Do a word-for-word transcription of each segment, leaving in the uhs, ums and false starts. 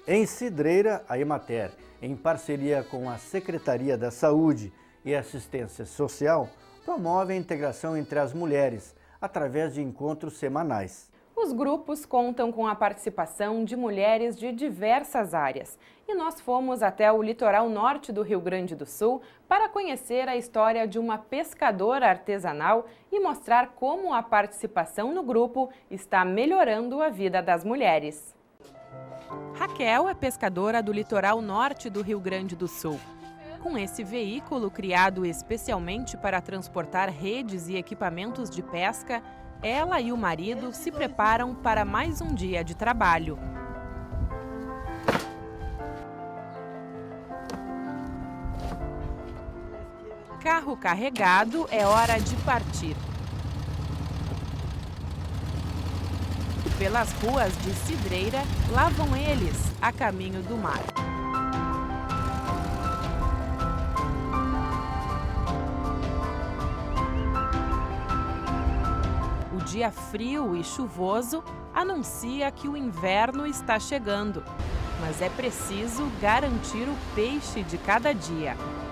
Em Cidreira, a Emater, em parceria com a Secretaria da Saúde e Assistência Social, promove a integração entre as mulheres, através de encontros semanais. Os grupos contam com a participação de mulheres de diversas áreas. E nós fomos até o litoral norte do Rio Grande do Sul para conhecer a história de uma pescadora artesanal e mostrar como a participação no grupo está melhorando a vida das mulheres. Raquel é pescadora do litoral norte do Rio Grande do Sul. Com esse veículo criado especialmente para transportar redes e equipamentos de pesca, ela e o marido se preparam para mais um dia de trabalho. Carro carregado, é hora de partir. Pelas ruas de Cidreira, lá vão eles, a caminho do mar. O dia frio e chuvoso anuncia que o inverno está chegando, mas é preciso garantir o peixe de cada dia.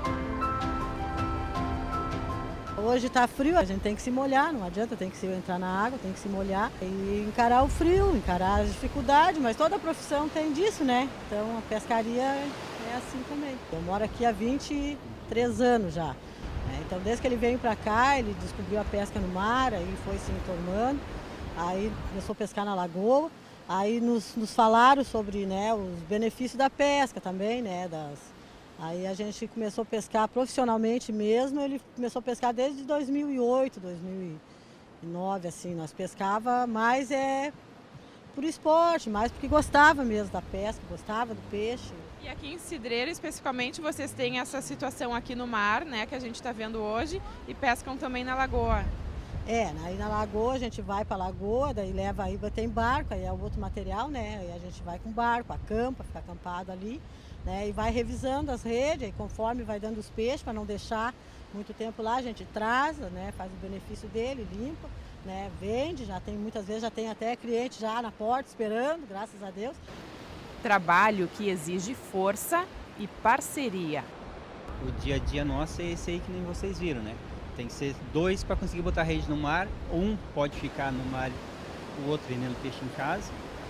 Hoje está frio, a gente tem que se molhar, não adianta, tem que se entrar na água, tem que se molhar e encarar o frio, encarar as dificuldades, mas toda a profissão tem disso, né? Então a pescaria é assim também. Eu moro aqui há vinte e três anos já. Então, desde que ele veio para cá, ele descobriu a pesca no mar, aí foi se informando, aí começou a pescar na lagoa, aí nos, nos falaram sobre, né, os benefícios da pesca também, né, das, aí a gente começou a pescar profissionalmente mesmo, ele começou a pescar desde dois mil e oito, dois mil e nove, assim, nós pescava mais é, por esporte, mais porque gostava mesmo da pesca, gostava do peixe. E aqui em Cidreira, especificamente, vocês têm essa situação aqui no mar, né, que a gente está vendo hoje, e pescam também na lagoa. É, aí na lagoa a gente vai para a lagoa, daí leva aí, tem barco, aí é o outro material, né, aí a gente vai com barco, acampa, fica acampado ali, né, e vai revisando as redes, aí conforme vai dando os peixes, para não deixar muito tempo lá, a gente traz, né, faz o benefício dele, limpa, né, vende, já tem, muitas vezes já tem até cliente já na porta esperando, graças a Deus. Trabalho que exige força e parceria. O dia a dia nosso é esse aí que nem vocês viram, né? Tem que ser dois para conseguir botar a rede no mar. Um pode ficar no mar, o outro vendendo peixe em casa.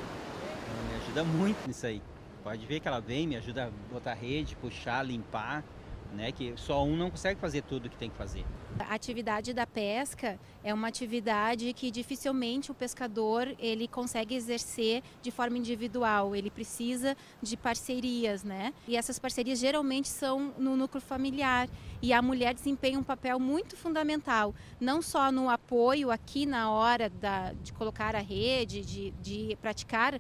Ela me ajuda muito nisso aí. Pode ver que ela vem, me ajuda a botar a rede, puxar, limpar, né? Que só um não consegue fazer tudo o que tem que fazer. A atividade da pesca é uma atividade que dificilmente o pescador ele consegue exercer de forma individual, ele precisa de parcerias, né? E essas parcerias geralmente são no núcleo familiar e a mulher desempenha um papel muito fundamental, não só no apoio aqui na hora da, de colocar a rede, de, de praticar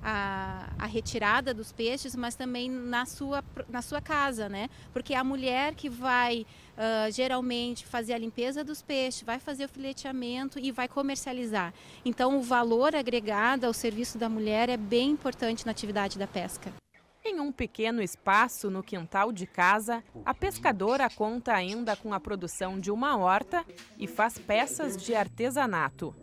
A, a retirada dos peixes, mas também na sua, na sua casa, né? Porque é a mulher que vai uh, geralmente fazer a limpeza dos peixes, vai fazer o fileteamento e vai comercializar. Então o valor agregado ao serviço da mulher é bem importante na atividade da pesca. Em um pequeno espaço no quintal de casa, a pescadora conta ainda com a produção de uma horta e faz peças de artesanato.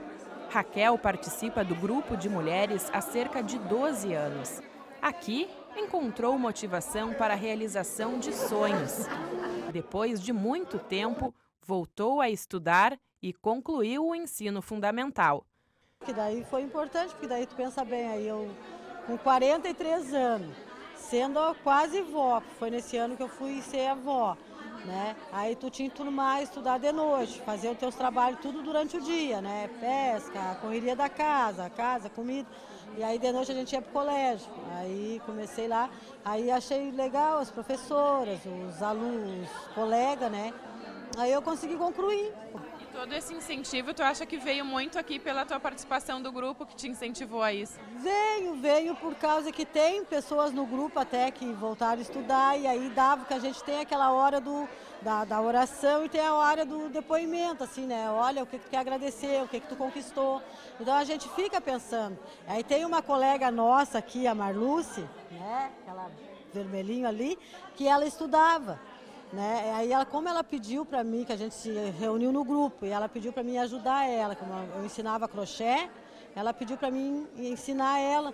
Raquel participa do grupo de mulheres há cerca de doze anos. Aqui, encontrou motivação para a realização de sonhos. Depois de muito tempo, voltou a estudar e concluiu o ensino fundamental. Que daí foi importante, porque daí tu pensa bem, aí eu com quarenta e três anos, sendo quase vó, foi nesse ano que eu fui ser avó. Né? Aí tu tinha tudo mais, estudar de noite, fazer os teus trabalhos tudo durante o dia, né? Pesca, correria da casa, casa, comida. E aí de noite a gente ia pro colégio. Aí comecei lá, aí achei legal as professoras, os alunos, os colegas, né? Aí eu consegui concluir. E todo esse incentivo, tu acha que veio muito aqui pela tua participação do grupo que te incentivou a isso? Veio, veio por causa que tem pessoas no grupo até que voltaram a estudar e aí dava que a gente tem aquela hora do, da, da oração e tem a hora do depoimento, assim, né? Olha o que tu quer agradecer, o que, que tu conquistou. Então a gente fica pensando. Aí tem uma colega nossa aqui, a Marluce, né? Aquela vermelhinho ali, que ela estudava. Né? Aí ela, como ela pediu para mim, que a gente se reuniu no grupo, e ela pediu para mim ajudar ela, como eu ensinava crochê, ela pediu para mim ensinar ela.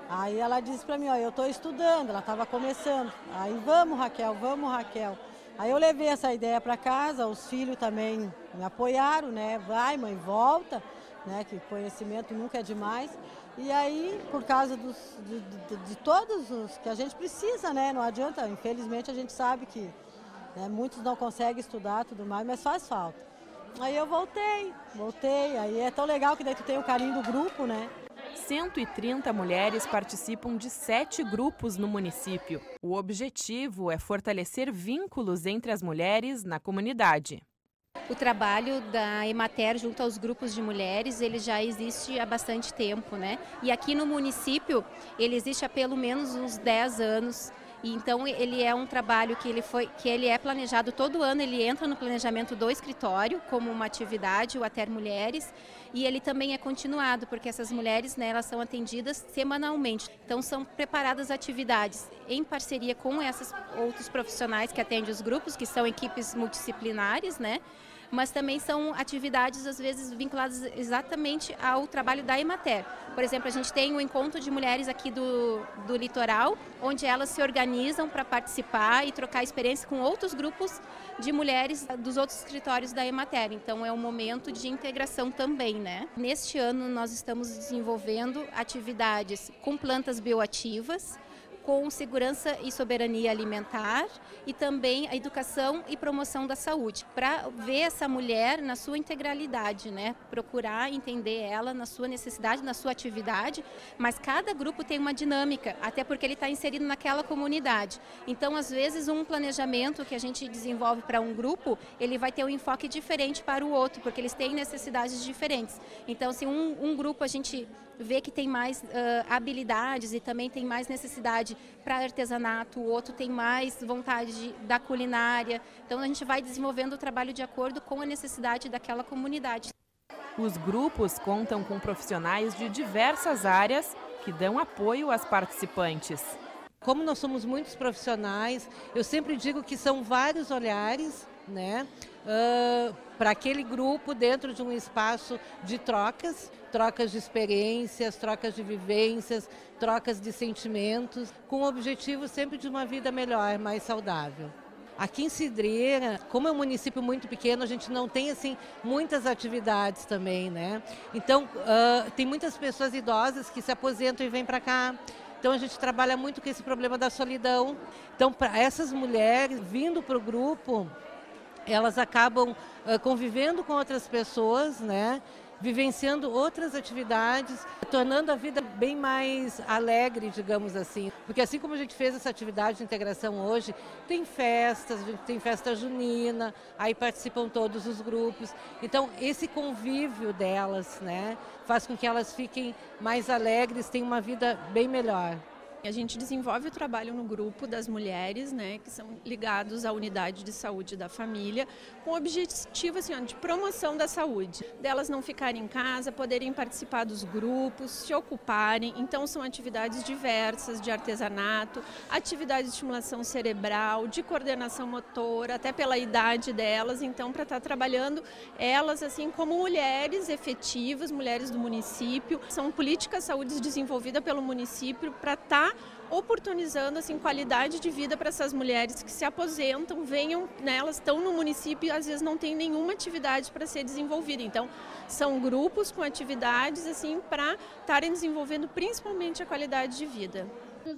Aí ela disse para mim, ó, eu estou estudando, ela estava começando. Aí vamos, Raquel, vamos, Raquel. Aí eu levei essa ideia para casa, os filhos também me apoiaram, né? Vai, mãe, volta, né? Que conhecimento nunca é demais. E aí, por causa dos, de, de, de todos os que a gente precisa, né? Não adianta, infelizmente a gente sabe que né, muitos não conseguem estudar e tudo mais, mas faz falta. Aí eu voltei, voltei, aí é tão legal que daí tu tem o carinho do grupo, né? cento e trinta mulheres participam de sete grupos no município. O objetivo é fortalecer vínculos entre as mulheres na comunidade. O trabalho da Emater junto aos grupos de mulheres, ele já existe há bastante tempo, né? E aqui no município, ele existe há pelo menos uns dez anos. E então ele é um trabalho que ele, foi, que ele é planejado todo ano, ele entra no planejamento do escritório como uma atividade, o Ater Mulheres, e ele também é continuado, porque essas mulheres, né, elas são atendidas semanalmente. Então são preparadas atividades em parceria com esses outros profissionais que atendem os grupos, que são equipes multidisciplinares, né? Mas também são atividades, às vezes, vinculadas exatamente ao trabalho da Emater. Por exemplo, a gente tem um encontro de mulheres aqui do, do litoral, onde elas se organizam para participar e trocar experiência com outros grupos de mulheres dos outros escritórios da Emater. Então, é um momento de integração também, né? Neste ano, nós estamos desenvolvendo atividades com plantas bioativas, com segurança e soberania alimentar e também a educação e promoção da saúde, para ver essa mulher na sua integralidade, né? Procurar entender ela na sua necessidade, na sua atividade, mas cada grupo tem uma dinâmica, até porque ele está inserido naquela comunidade. Então, às vezes, um planejamento que a gente desenvolve para um grupo, ele vai ter um enfoque diferente para o outro, porque eles têm necessidades diferentes. Então, se um, um grupo a gente vê que tem mais uh, habilidades e também tem mais necessidade para artesanato, o outro tem mais vontade de, da culinária. Então, a gente vai desenvolvendo o trabalho de acordo com a necessidade daquela comunidade. Os grupos contam com profissionais de diversas áreas que dão apoio às participantes. Como nós somos muitos profissionais, eu sempre digo que são vários olhares, né, uh, para aquele grupo dentro de um espaço de trocas, trocas de experiências, trocas de vivências, trocas de sentimentos, com o objetivo sempre de uma vida melhor, mais saudável. Aqui em Cidreira, como é um município muito pequeno, a gente não tem assim muitas atividades também, né? Então, uh, tem muitas pessoas idosas que se aposentam e vêm para cá. Então, a gente trabalha muito com esse problema da solidão. Então, para essas mulheres vindo para o grupo, elas acabam uh, convivendo com outras pessoas, né? Vivenciando outras atividades, tornando a vida bem mais alegre, digamos assim. Porque assim como a gente fez essa atividade de integração hoje, tem festas, a gente tem festa junina, aí participam todos os grupos. Então, esse convívio delas, né, faz com que elas fiquem mais alegres, tenham uma vida bem melhor. A gente desenvolve o trabalho no grupo das mulheres, né, que são ligados à unidade de saúde da família, com o objetivo assim, de promoção da saúde, delas não ficarem em casa, poderem participar dos grupos, se ocuparem. Então são atividades diversas de artesanato, atividades de estimulação cerebral, de coordenação motora, até pela idade delas. Então, para estar trabalhando elas assim como mulheres efetivas, mulheres do município. São políticas de saúde desenvolvidas pelo município para estar oportunizando assim qualidade de vida para essas mulheres que se aposentam, venham, né, elas estão no município e às vezes não tem nenhuma atividade para ser desenvolvida. Então, são grupos com atividades assim para estarem desenvolvendo principalmente a qualidade de vida.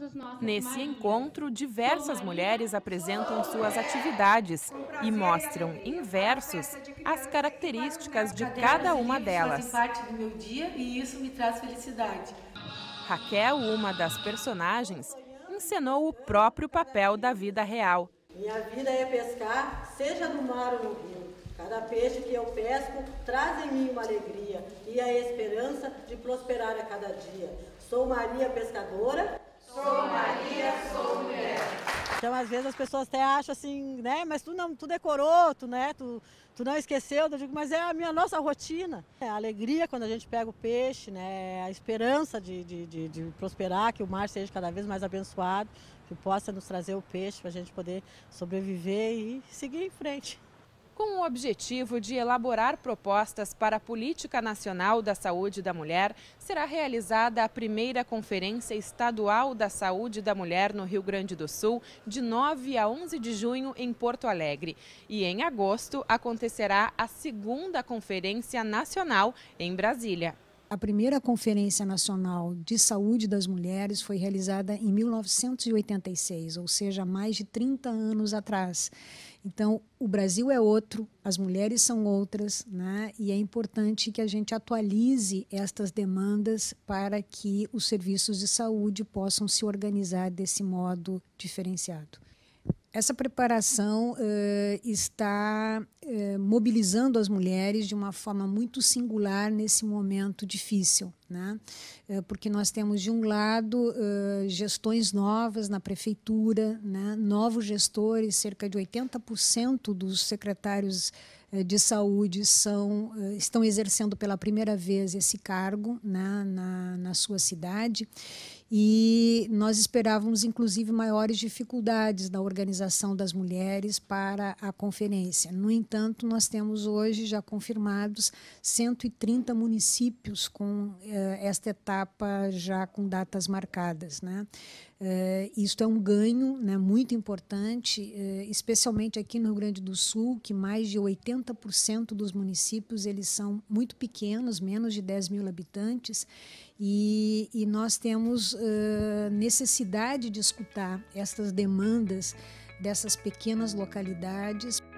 Nesse encontro, diversas mulheres apresentam suas atividades e mostram em versos as características de cada uma delas. Faz parte do meu dia e isso me traz felicidade. Raquel, uma das personagens, encenou o próprio papel da vida real. Minha vida é pescar, seja no mar ou no rio. Cada peixe que eu pesco traz em mim uma alegria e a esperança de prosperar a cada dia. Sou Maria pescadora. Sou Maria, sou mulher. Então, às vezes, as pessoas até acham assim, né? Mas tu não, tu decorou, tu, né? Tu, tu não esqueceu. Eu digo, mas é a minha nossa rotina. É a alegria quando a gente pega o peixe, né? A esperança de, de, de, de prosperar, que o mar seja cada vez mais abençoado, que possa nos trazer o peixe para a gente poder sobreviver e seguir em frente. Com o objetivo de elaborar propostas para a Política Nacional da Saúde da Mulher, será realizada a primeira Conferência Estadual da Saúde da Mulher no Rio Grande do Sul, de nove a onze de junho, em Porto Alegre. E em agosto acontecerá a segunda Conferência Nacional em Brasília. A primeira Conferência Nacional de Saúde das Mulheres foi realizada em mil novecentos e oitenta e seis, ou seja, há mais de trinta anos atrás. Então, o Brasil é outro, as mulheres são outras, né? E é importante que a gente atualize estas demandas para que os serviços de saúde possam se organizar desse modo diferenciado. Essa preparação uh, está uh, mobilizando as mulheres de uma forma muito singular nesse momento difícil, né? Uh, porque nós temos, de um lado, uh, gestões novas na prefeitura, né? Novos gestores, cerca de oitenta por cento dos secretários uh, de saúde são, uh, estão exercendo pela primeira vez esse cargo, né? na, na sua cidade. E nós esperávamos, inclusive, maiores dificuldades da organização das mulheres para a conferência. No entanto, nós temos hoje já confirmados cento e trinta municípios com eh, esta etapa já com datas marcadas, né? Eh, isto é um ganho, né, muito importante, eh, especialmente aqui no Rio Grande do Sul, que mais de oitenta por cento dos municípios eles são muito pequenos, menos de dez mil habitantes, e, e nós temos uh, necessidade de escutar essas demandas dessas pequenas localidades.